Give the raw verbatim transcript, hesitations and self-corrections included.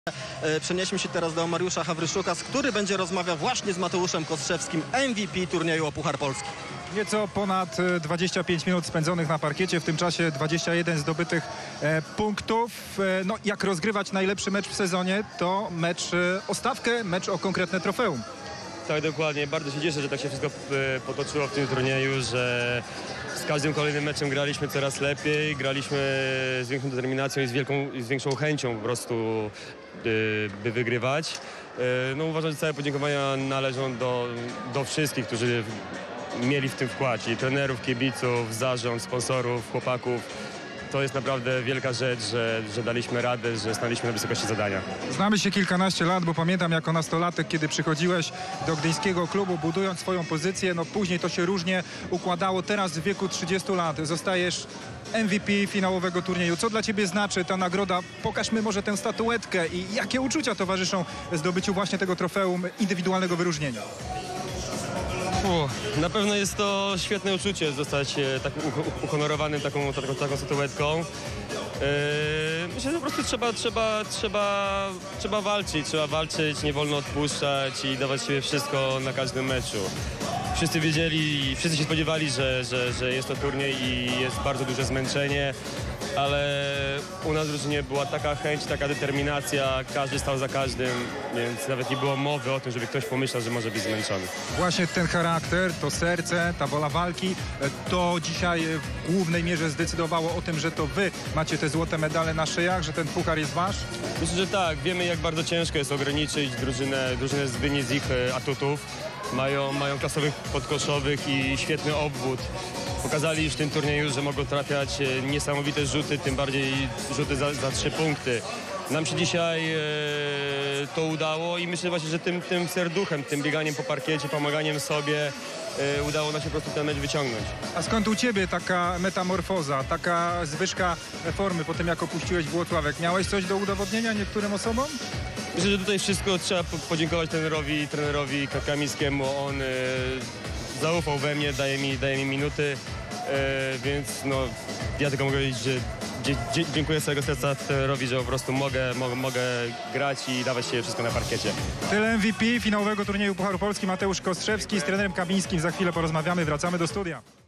Przenieśmy się teraz do Mariusza Hawryszuka, który będzie rozmawiał właśnie z Mateuszem Kostrzewskim, M V P turnieju o Puchar Polski. Nieco ponad dwadzieścia pięć minut spędzonych na parkiecie, w tym czasie dwadzieścia jeden zdobytych e, punktów. E, no, jak rozgrywać najlepszy mecz w sezonie, to mecz e, o stawkę, mecz o konkretne trofeum. Tak, dokładnie. Bardzo się cieszę, że tak się wszystko potoczyło w tym turnieju, że z każdym kolejnym meczem graliśmy coraz lepiej, graliśmy z większą determinacją i z, wielką, z większą chęcią po prostu, by wygrywać. No, uważam, że całe podziękowania należą do, do wszystkich, którzy mieli w tym wkład, i trenerów, kibiców, zarząd, sponsorów, chłopaków. To jest naprawdę wielka rzecz, że, że daliśmy radę, że staliśmy na wysokości zadania. Znamy się kilkanaście lat, bo pamiętam jako nastolatek, kiedy przychodziłeś do gdyńskiego klubu, budując swoją pozycję. No później to się różnie układało. Teraz w wieku trzydziestu lat zostajesz M V P finałowego turnieju. Co dla ciebie znaczy ta nagroda? Pokażmy może tę statuetkę i jakie uczucia towarzyszą zdobyciu właśnie tego trofeum indywidualnego wyróżnienia. Na pewno jest to świetne uczucie zostać tak uhonorowanym taką, taką, taką statuetką. Yy, myślę, że po prostu trzeba, trzeba, trzeba, trzeba walczyć, trzeba walczyć, nie wolno odpuszczać i dawać siebie wszystko na każdym meczu. Wszyscy wiedzieli, wszyscy się spodziewali, że, że, że jest to turniej i jest bardzo duże zmęczenie, ale u nas w drużynie była taka chęć, taka determinacja, każdy stał za każdym, więc nawet nie było mowy o tym, żeby ktoś pomyślał, że może być zmęczony. Właśnie ten charakter, to serce, ta wola walki, to dzisiaj w głównej mierze zdecydowało o tym, że to wy macie te złote medale na szyjach, że ten puchar jest wasz? Myślę, że tak. Wiemy, jak bardzo ciężko jest ograniczyć drużynę, drużynę z Gdyni z ich atutów. Mają, mają klasowych podkoszowych i świetny obwód. Pokazali już w tym turnieju, że mogą trafiać niesamowite rzuty, tym bardziej rzuty za, za trzy punkty. Nam się dzisiaj e, to udało i myślę właśnie, że tym, tym serduchem, tym bieganiem po parkiecie, pomaganiem sobie e, udało nam się po prostu ten mecz wyciągnąć. A skąd u ciebie taka metamorfoza, taka zwyżka formy po tym, jak opuściłeś Włocławek? Miałeś coś do udowodnienia niektórym osobom? Myślę, że tutaj wszystko trzeba podziękować trenerowi, trenerowi Kamińskiemu. On e, zaufał we mnie, daje mi, daje mi minuty, e, więc no, ja tylko mogę powiedzieć, że dzie, dziękuję z całego serca trenerowi, że po prostu mogę, mogę, mogę grać i dawać się wszystko na parkiecie. Tyle M V P finałowego turnieju Pucharu Polski. Mateusz Kostrzewski z trenerem Kamińskim. Za chwilę porozmawiamy, wracamy do studia.